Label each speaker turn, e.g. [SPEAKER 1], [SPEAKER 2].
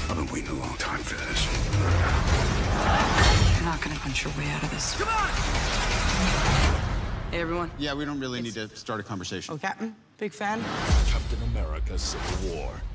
[SPEAKER 1] I've been waiting a long time for this.
[SPEAKER 2] You're not gonna punch your way out of this. Come on! Hey, everyone.
[SPEAKER 3] Yeah, we don't really need to start a conversation.
[SPEAKER 2] Oh, Captain, big fan.
[SPEAKER 4] Captain America Civil War.